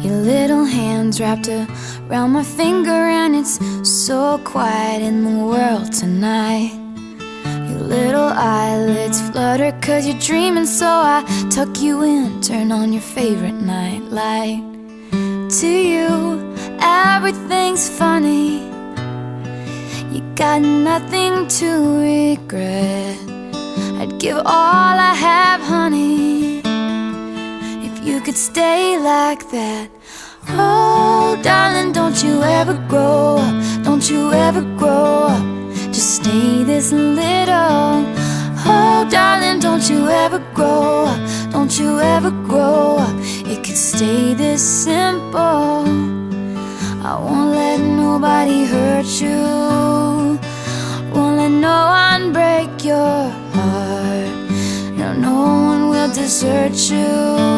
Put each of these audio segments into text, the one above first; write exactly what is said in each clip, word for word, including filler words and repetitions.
Your little hands wrapped around my finger, and it's so quiet in the world tonight. Your little eyelids flutter 'cause you're dreaming, so I tuck you in, turn on your favorite night light. To you, everything's funny. You got nothing to regret. I'd give all I have, honey, if you could stay like that. Oh, darling, don't you ever grow up, don't you ever grow up, just stay this little. Oh, darling, don't you ever grow up, don't you ever grow up, it could stay this simple. I won't let nobody hurt you, won't let no one break your heart. No, no one will desert you.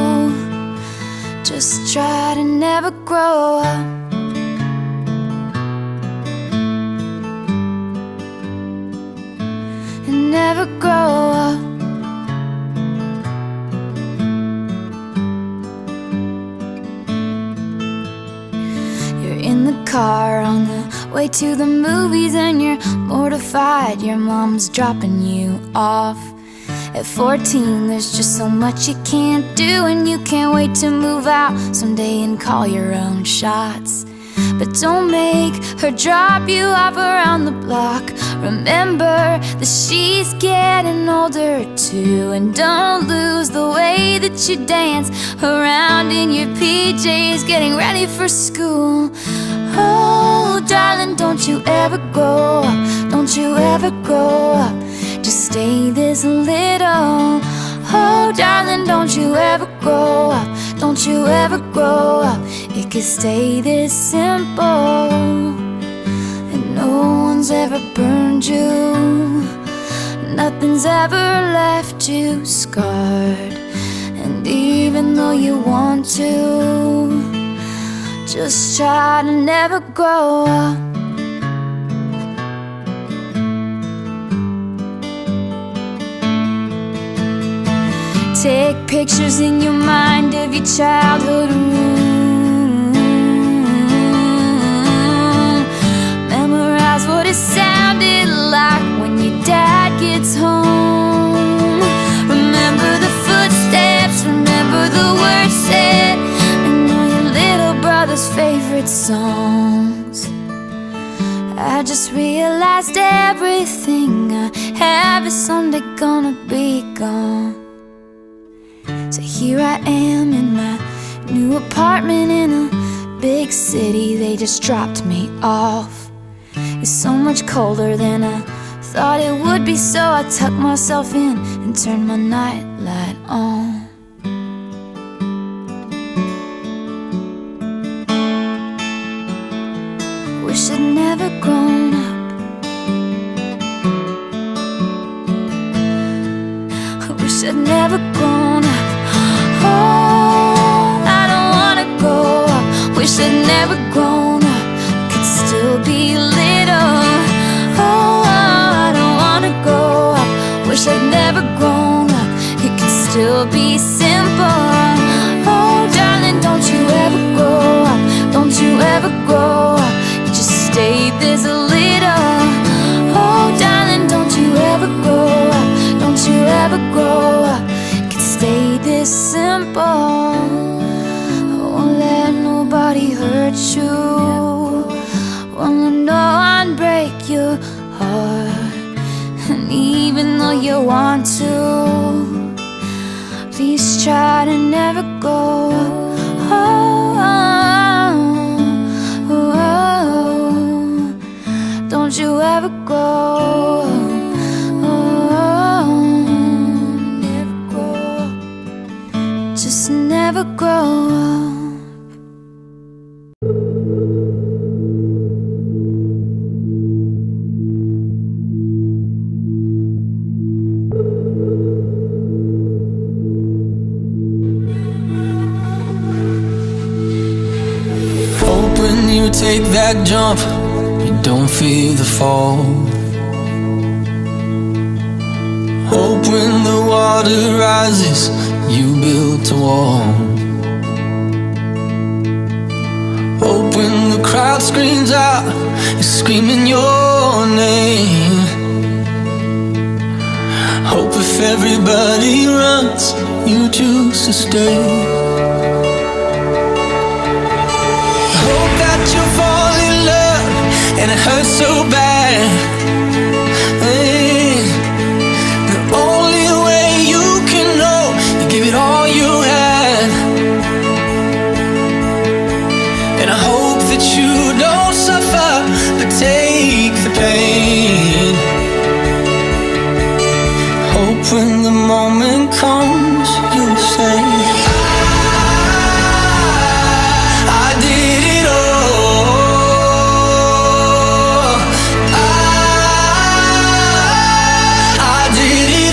Just try to never grow up. And never grow up. You're in the car on the way to the movies, and you're mortified your mom's dropping you off. At fourteen, there's just so much you can't do, and you can't wait to move out someday and call your own shots. But don't make her drop you off around the block. Remember that she's getting older too, and don't lose the way that you dance around in your P Js getting ready for school. Oh, darling, don't you ever grow up, don't you ever grow up, just stay this little. Oh, darling, don't you ever grow up, don't you ever grow up, it could stay this simple. And no one's ever burned you, nothing's ever left you scarred. And even though you want to, just try to never grow up. Take pictures in your mind of your childhood room. Memorize what it sounded like when your dad gets home. Remember the footsteps, remember the words said, and all your little brother's favorite songs. I just realized everything I have is someday gonna be gone. So here I am in my new apartment in a big city. They just dropped me off. It's so much colder than I thought it would be, so I tucked myself in and turned my nightlight on. Wish I'd never grown up. I wish I'd never grown up. Oh, I don't wanna grow up. Wish I'd never grown up, could still be little. Oh, I don't wanna grow up. Wish I'd never grown up, it could still be simple. Oh, darling, don't you ever grow up, don't you ever grow up, you just stay this little. Oh, darling, don't you ever grow up, don't you ever grow up, stay this simple. I won't let nobody hurt you, won't let no one break your heart. And even though you want to, please try to never go. Oh, oh, oh, don't you ever go. Just never grow up. Hope when you take that jump, you don't fear the fall. Hope when the water rises, you built a wall. when the crowd screams out, is screaming your name. Hope if everybody runs, you choose to stay. Hope that you fall in love and it hurts so bad. Hey, the only way you can know, you give it all you had. And I hope that you don't suffer, but take the pain. Hope when the moment comes, you'll say, I, I did it all. I, I did it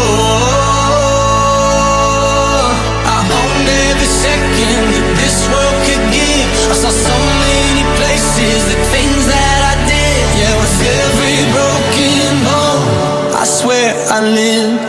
all. I owned every second that this world could give. I saw so many places, the things that I did. Yeah, with every broken bone, I swear I lived.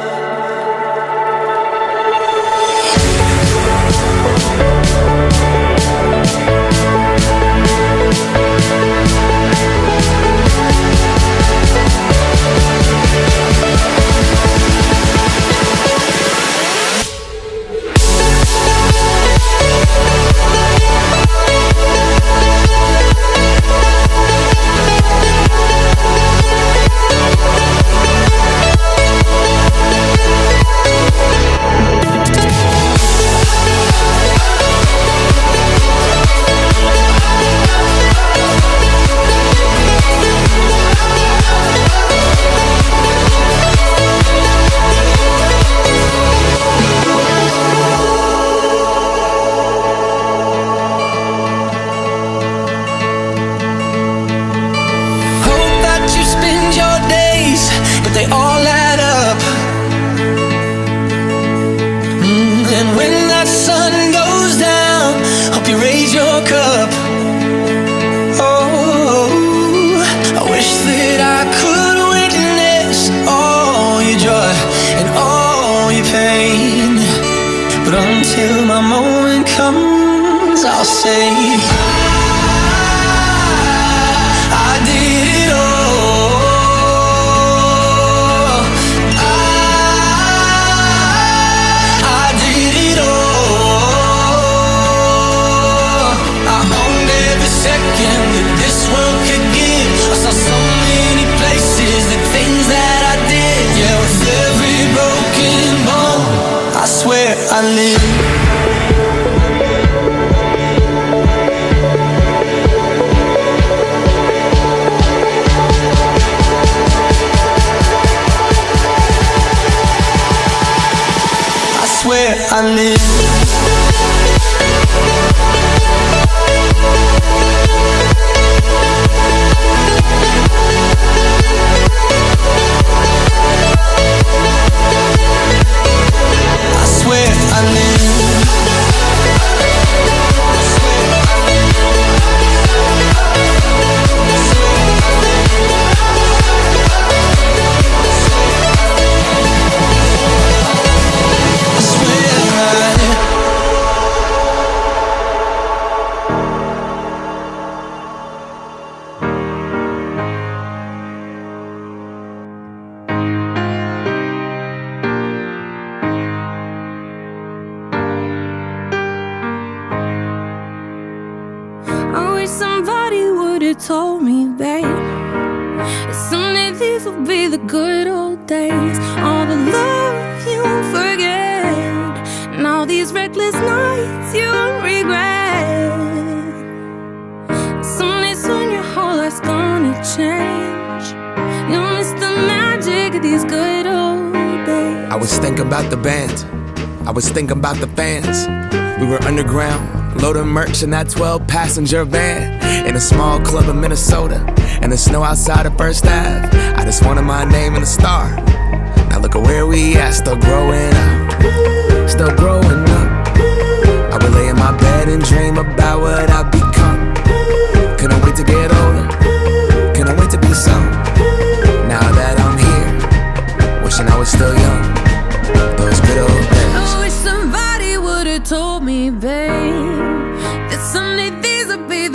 They all add up. mm, And when that sun goes down, hope you raise your cup. Oh, I wish that I could witness all your joy and all your pain. But until my moment comes, I'll say, I, I did it all. I live. I swear I live. Somebody would have told me, babe, that someday these will be the good old days. All the love you won't forget, and all these reckless nights you won't regret. Someday soon your whole life's gonna change. You'll miss the magic of these good old days. I was thinking about the band, I was thinking about the fans. We were underground, loading merch in that twelve passenger van, in a small club in Minnesota, and the snow outside of First Ave. I just wanted my name in a star. Now look at where we at, still growing up, still growing up. I would lay in my bed and dream about what I've become. Couldn't wait to get older, couldn't wait to be some. Now that I'm here, wishing I was still young, those good old days. I wish somebody would've told me, babe, that someday these would be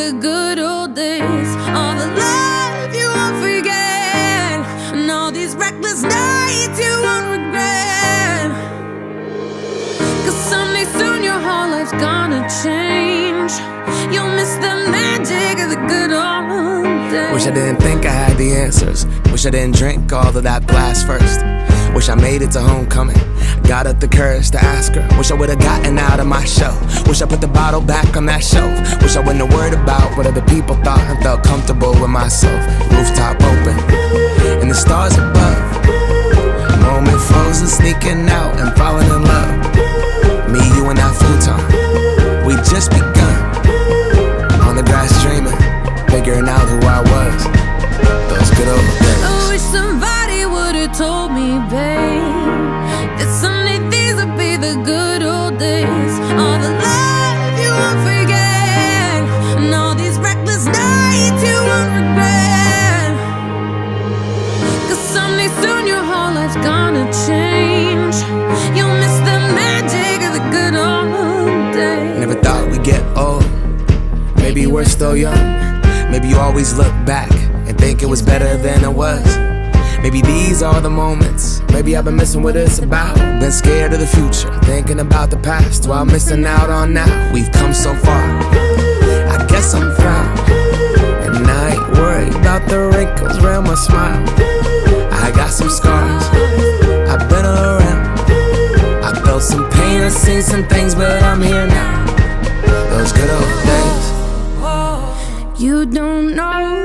it's gonna change. You'll miss the magic of the good old days. Wish I didn't think I had the answers. Wish I didn't drink all of that glass first. Wish I made it to homecoming, got up the courage to ask her. Wish I would've gotten out of my show. Wish I put the bottle back on that shelf. Wish I wouldn't have worried about what other people thought and felt comfortable with myself. Rooftop open, and the stars above. Moment frozen, sneaking out and falling in love. Me, you, and that futon, we just begun. On the grass dreaming, figuring out who I was. Those good old days. I wish somebody would've told me, babe, that someday these would be the good old days. All the love you won't forget, and all these reckless nights you won't regret. Cause someday soon your whole life's gonna change. You'll miss the magic of the good old days. Never thought we'd get old. Maybe we're still young. Maybe you always look back and think it was better than it was. Maybe these are the moments. Maybe I've been missing what it's about. Been scared of the future, thinking about the past while missing out on now. We've come so far, I guess I'm proud. And I ain't worried about the wrinkles around my smile. I got some scars, I've been around. I felt some pain, I've seen some things, but I'm here now. Those good old days. You don't know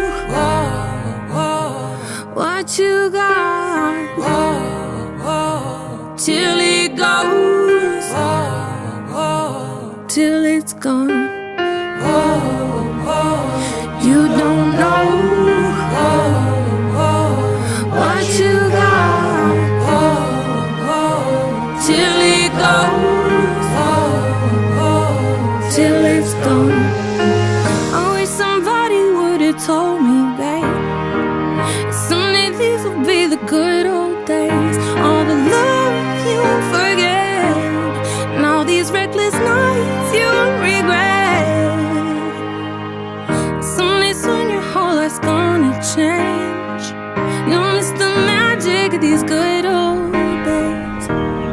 what you got till it goes, till it's gone. You don't know what you got till it goes, till it's gone. I wish somebody would've told me, babe, someday these will be the good old days. All the love you won't forget, and all these reckless nights you won't regret. Someday soon your whole life's gonna change. You'll miss the magic of these good old days.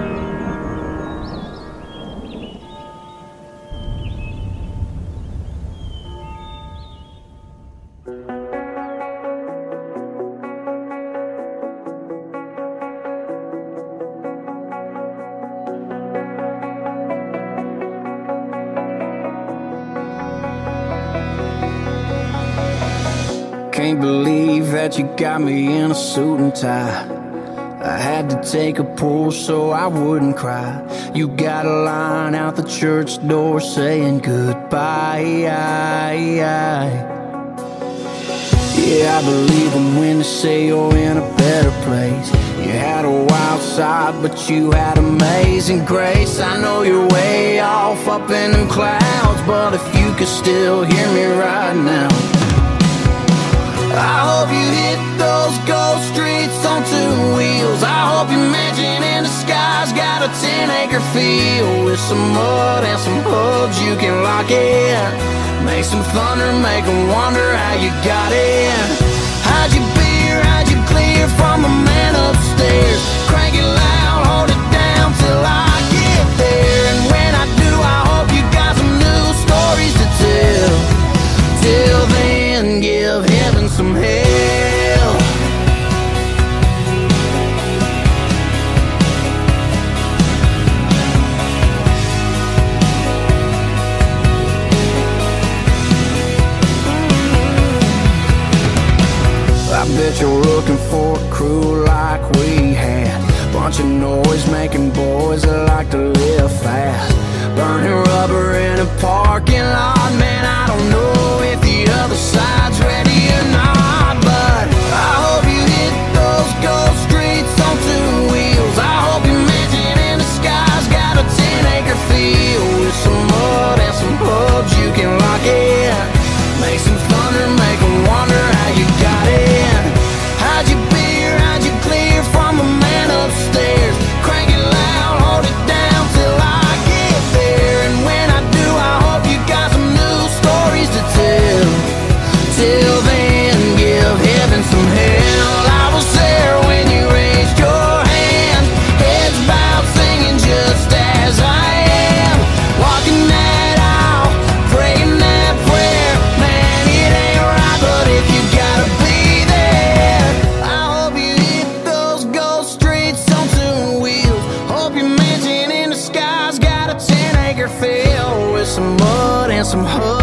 Can't believe that you got me in a suit and tie. I had to take a pull so I wouldn't cry. You got a line out the church door saying goodbye. Yeah, I believe them when they say you're in a better place. You had a wild side, but you had amazing grace. I know you're way off up in them clouds, but if you could still hear me right now, I hope you hit those ghost streets on two wheels. I hope your mansion in the sky's got a ten acre field with some mud and some hubs you can lock in. Make some thunder, make them wonder how you got in. How'd you beer, how'd you clear from the man upstairs? Crank it loud, hold it down till I get there. And when I do, I hope you got some new stories to tell. Till then, give heaven some hell. I bet you're looking for a crew like we had. Bunch of noise making boys that like to live fast. Burning rubber in a parking lot. Man, I don't know if the other side's ready or not, but I hope you hit those ghost streets on two wheels. I hope your mansion in the sky's got a ten acre field with some mud and some hubs you can lock in. Make some thunder, make them wonder how you got in. How'd you beer, how'd you clear from the man upstairs? Crank it loud, hold it down acre field with some mud and some hugs.